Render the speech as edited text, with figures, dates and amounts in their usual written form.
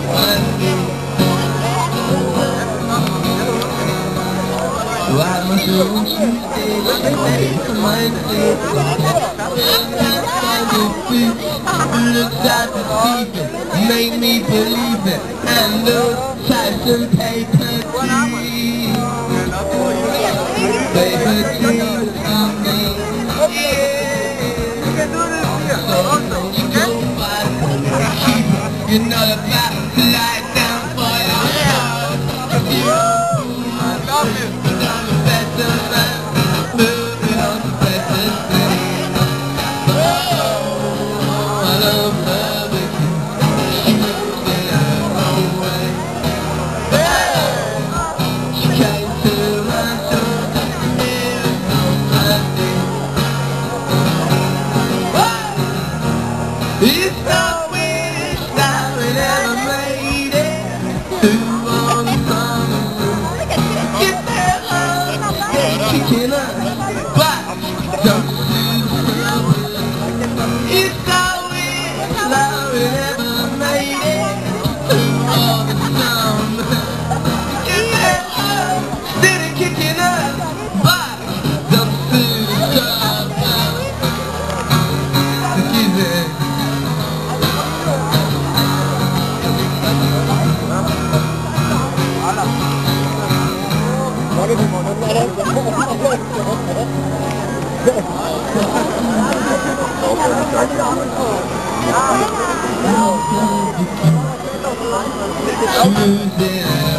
Why must you stay for my sake? Looks at the secret, make me believe it, and those types of paper trees. Paper trees of me, yeah. So don't you go fight for me, keep it. You're not about to lie down for your heart. I love you. Moving on to better things. Oh, I love her with you. She moved in her own way. She came to my door here on my day. It's not wish that we never made it. Who wants some? Get there, kicking up. Don't it's not wish that we never made it. Who wants some? Get there, still kicking up. But don't stop. Excuse me. Losing